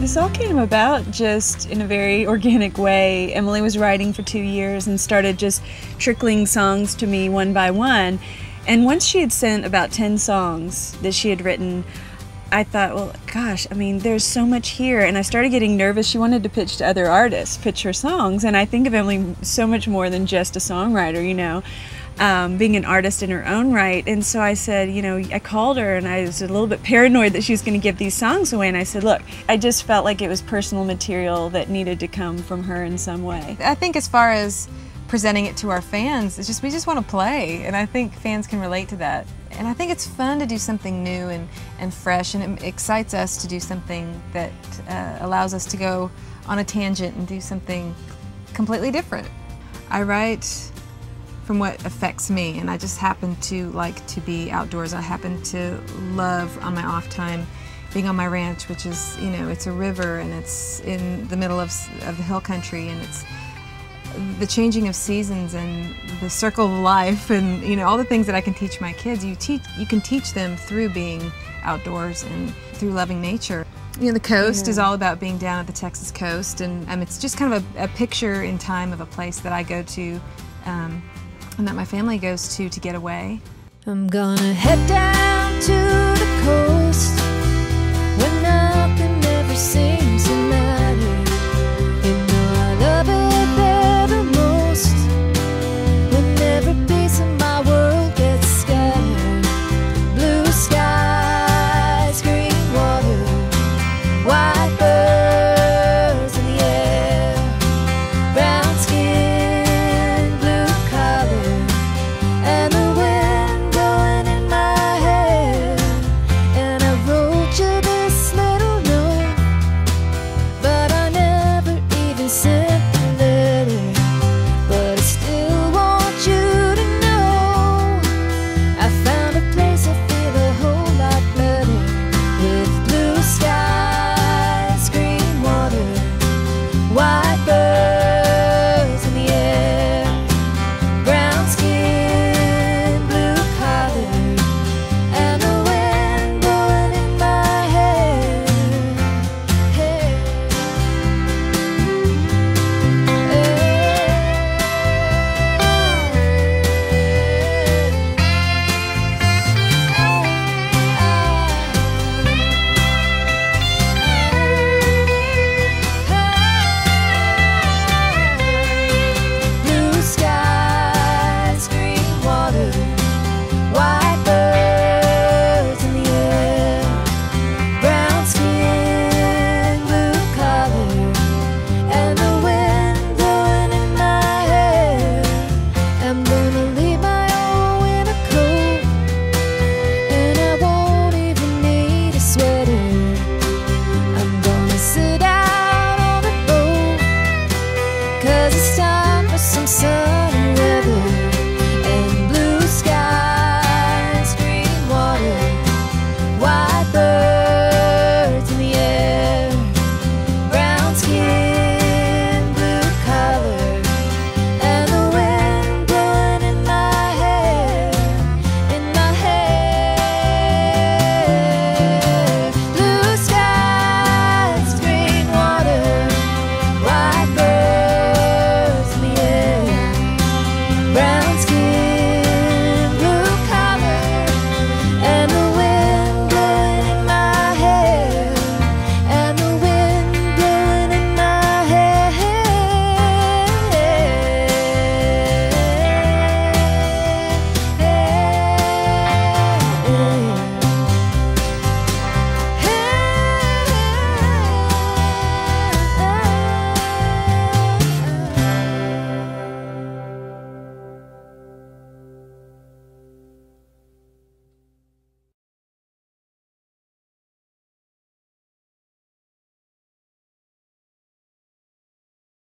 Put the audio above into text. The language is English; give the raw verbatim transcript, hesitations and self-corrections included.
This all came about just in a very organic way. Emily was writing for two years and started just trickling songs to me one by one. And once she had sent about ten songs that she had written, I thought, well, gosh, I mean, there's so much here. And I started getting nervous. She wanted to pitch to other artists, pitch her songs. And I think of Emily so much more than just a songwriter, you know, um, being an artist in her own right. And so I said, you know, I called her and I was a little bit paranoid that she was going to give these songs away. And I said, look, I just felt like it was personal material that needed to come from her in some way. I think as far as presenting it to our fans, it's just we just want to play. And I think fans can relate to that. And I think it's fun to do something new and, and fresh, and it excites us to do something that uh, allows us to go on a tangent and do something completely different. I write from what affects me, and I just happen to like to be outdoors. I happen to love, on my off time, being on my ranch, which is, you know, it's a river and it's in the middle of, of the hill country, and it's the changing of seasons and the circle of life, and you know, all the things that I can teach my kids. You teach, you can teach them through being outdoors and through loving nature. You know, the coast yeah. is all about being down at the Texas coast, and um, it's just kind of a, a picture in time of a place that I go to, um, and that my family goes to to get away. I'm gonna head down to the coast where nothing ever seems to matter.